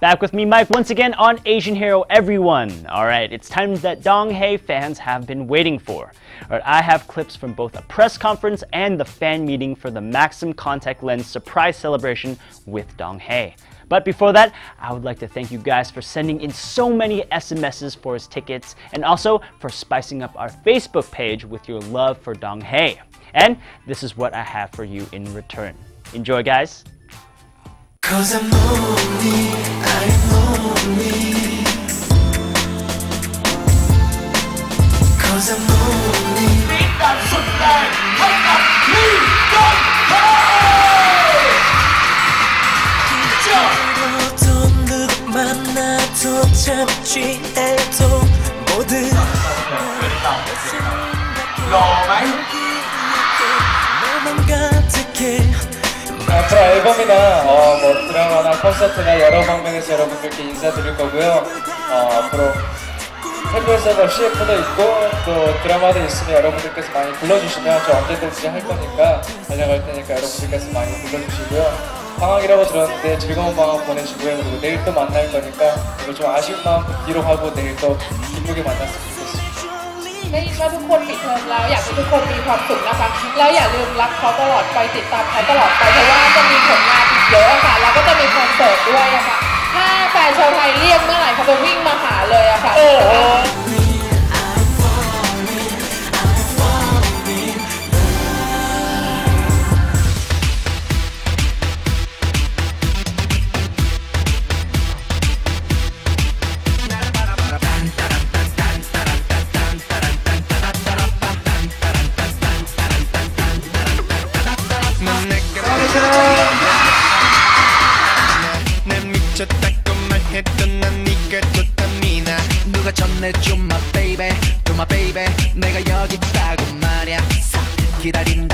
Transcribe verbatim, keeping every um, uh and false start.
Back with me, Mike, once again on Asian Hero, everyone. Alright, it's time that Donghae fans have been waiting for. Alright, I have clips from both a press conference and the fan meeting for the Maxim contact lens surprise celebration with Donghae. But before that, I would like to thank you guys for sending in so many S M Ses for his tickets, and also for spicing up our Facebook page with your love for Donghae. And this is what I have for you in return. Enjoy, guys. Cause I'm lonely, I'm lonely. Cause I'm lonely. นี่แบบสุดแรงให้กับพี่ก้องเฮ้เจ้า 또 누구 만나도 잡지 않도 모든 หล่อไหม 너만 가득해 앞으로 앨범이나 어, 뭐 드라마나 콘서트나 여러 방면에서 여러분들께 인사드릴 거고요. 어, 앞으로 해외에서 씨에프도 있고 또 드라마도 있으면 여러분들께서 많이 불러주시면 저 언제든지 할 거니까 달려갈 테니까 여러분들께서 많이 불러주시고요. 방학이라고 들었는데 즐거운 방학 보내시고요. 그리고 내일 또 만날 거니까 그리고 좀 아쉬운 마음 뒤로 하고 내일 또 기쁘게 만났으면 좋겠습니다. ได้ยินว่าทุกคนปิดเทอมแล้วอยากให้ทุกคนมีความสุขนะคะแล้วอย่าลืมรักเขาตลอดไปติดตามเขาตลอดไปเพราะว่าจะมีผลงานอีกเยอะค่ะแล้วก็จะมีคอนเสิร์ตด้วยอะค่ะถ้าแฟนชาวไทยเรียกเมื่อไหร่เขาจะวิ่งมาหาเลยอะค่ะ 누가 전해줘 my baby, to my baby 내가 여기 있다고 말야 기다린